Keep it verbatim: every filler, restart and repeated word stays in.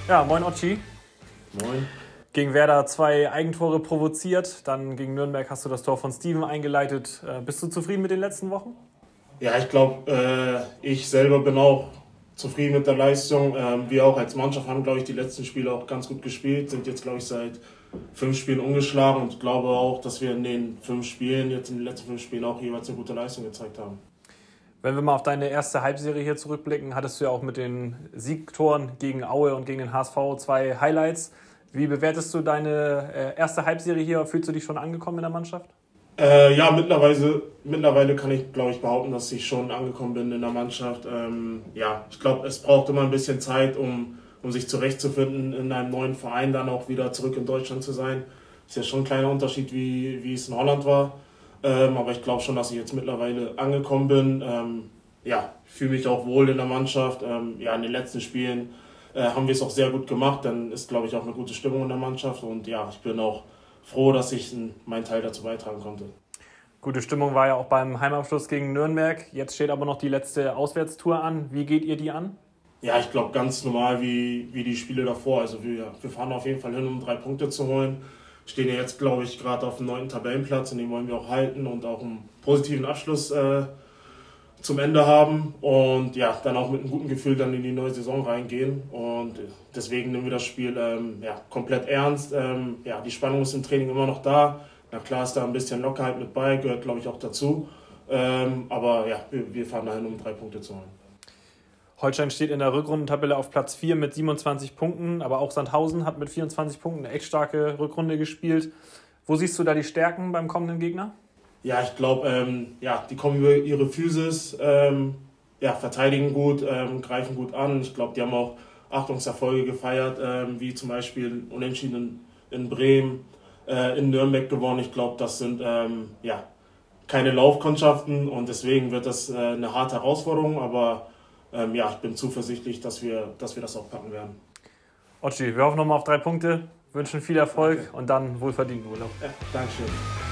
Ja, moin Otschi. Moin. Gegen Werder zwei Eigentore provoziert, dann gegen Nürnberg hast du das Tor von Steven eingeleitet. Bist du zufrieden mit den letzten Wochen? Ja, ich glaube, äh, ich selber bin auch zufrieden mit der Leistung. Ähm, wir auch als Mannschaft haben, glaube ich, die letzten Spiele auch ganz gut gespielt, sind jetzt, glaube ich, seit fünf Spielen ungeschlagen und glaube auch, dass wir in den fünf Spielen, jetzt in den letzten fünf Spielen auch jeweils eine gute Leistung gezeigt haben. Wenn wir mal auf deine erste Halbserie hier zurückblicken, hattest du ja auch mit den Siegtoren gegen Aue und gegen den H S V zwei Highlights. Wie bewertest du deine erste Halbserie hier? Fühlst du dich schon angekommen in der Mannschaft? Äh, ja, mittlerweile, mittlerweile kann ich, glaube ich, behaupten, dass ich schon angekommen bin in der Mannschaft. Ähm, ja, ich glaube, es braucht immer ein bisschen Zeit, um, um sich zurechtzufinden, in einem neuen Verein dann auch wieder zurück in Deutschland zu sein. Ist ja schon ein kleiner Unterschied, wie, wie es in Holland war. Ähm, aber ich glaube schon, dass ich jetzt mittlerweile angekommen bin. Ähm, ja, ich fühle mich auch wohl in der Mannschaft. Ähm, ja, in den letzten Spielen äh, haben wir es auch sehr gut gemacht. Dann ist, glaube ich, auch eine gute Stimmung in der Mannschaft. Und ja, ich bin auch froh, dass ich meinen Teil dazu beitragen konnte. Gute Stimmung war ja auch beim Heimabschluss gegen Nürnberg. Jetzt steht aber noch die letzte Auswärtstour an. Wie geht ihr die an? Ja, ich glaube ganz normal wie, wie die Spiele davor. Also wir, wir fahren auf jeden Fall hin, um drei Punkte zu holen. Stehen ja jetzt, glaube ich, gerade auf dem neunten Tabellenplatz und den wollen wir auch halten und auch einen positiven Abschluss äh, zum Ende haben und ja, dann auch mit einem guten Gefühl dann in die neue Saison reingehen und deswegen nehmen wir das Spiel ähm, ja, komplett ernst. Ähm, ja, die Spannung ist im Training immer noch da. Na klar ist da ein bisschen Lockerheit mit bei, gehört glaube ich auch dazu. Ähm, aber ja, wir, wir fahren dahin, um drei Punkte zu holen. Holstein steht in der Rückrundentabelle auf Platz vier mit siebenundzwanzig Punkten, aber auch Sandhausen hat mit vierundzwanzig Punkten eine echt starke Rückrunde gespielt. Wo siehst du da die Stärken beim kommenden Gegner? Ja, ich glaube, ähm, ja, die kommen über ihre Physis, ähm, ja, verteidigen gut, ähm, greifen gut an. Ich glaube, die haben auch Achtungserfolge gefeiert, ähm, wie zum Beispiel Unentschieden in, in Bremen, äh, in Nürnberg gewonnen. Ich glaube, das sind ähm, ja, keine Laufkundschaften und deswegen wird das äh, eine harte Herausforderung, aber ähm, ja, ich bin zuversichtlich, dass wir, dass wir das auch packen werden. Otschi, wir hoffen nochmal auf drei Punkte, wünschen viel Erfolg. Danke. Und dann wohlverdienten Urlaub. Ja, Dankeschön.